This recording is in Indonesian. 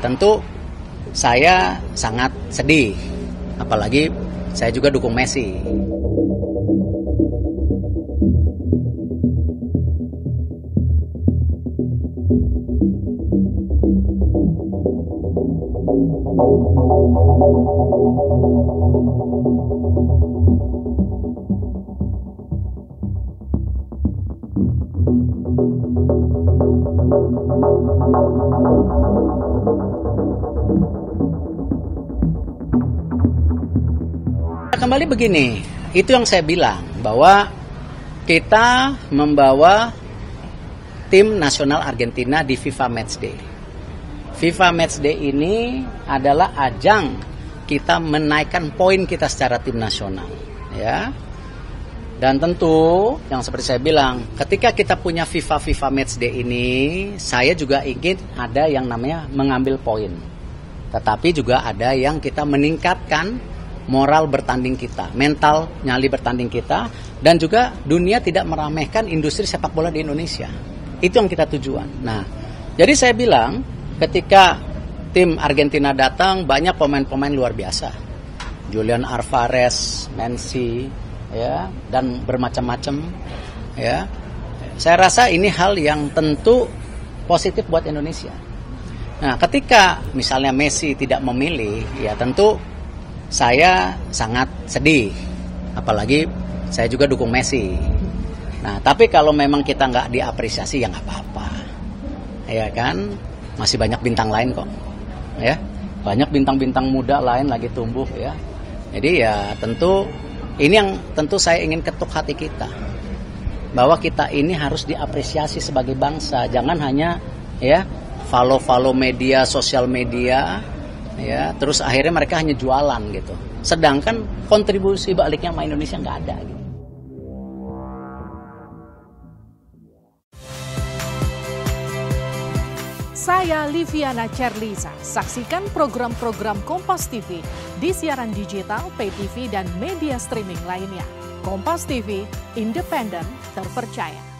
Tentu saya sangat sedih, apalagi saya juga dukung Messi. Kembali begini, itu yang saya bilang, bahwa kita membawa tim nasional Argentina di FIFA Matchday. FIFA Matchday ini adalah ajang kita menaikkan poin kita secara tim nasional, ya. Dan tentu yang seperti saya bilang, ketika kita punya FIFA Matchday ini, saya juga ingin ada yang namanya mengambil poin. Tetapi juga ada yang kita meningkatkan moral bertanding kita, mental nyali bertanding kita, dan juga dunia tidak meremehkan industri sepak bola di Indonesia. Itu yang kita tujuan. Nah, jadi saya bilang ketika tim Argentina datang, banyak pemain-pemain luar biasa. Julian Alvarez, Messi, ya, dan bermacam-macam, ya. Saya rasa ini hal yang tentu positif buat Indonesia. Nah, ketika misalnya Messi tidak memilih, ya tentu saya sangat sedih, apalagi saya juga dukung Messi. Nah, tapi kalau memang kita nggak diapresiasi, ya nggak apa-apa, ya kan? Masih banyak bintang lain kok, ya, banyak bintang-bintang muda lain lagi tumbuh, ya. Jadi ya tentu ini yang tentu saya ingin ketuk hati kita, bahwa kita ini harus diapresiasi sebagai bangsa, jangan hanya ya follow media, sosial media. Ya, terus akhirnya mereka hanya jualan gitu. Sedangkan kontribusi baliknya sama Indonesia nggak ada gitu. Saya Liviana Cerlisa. Saksikan program-program Kompas TV di siaran digital, pay TV, dan media streaming lainnya. Kompas TV, independen, terpercaya.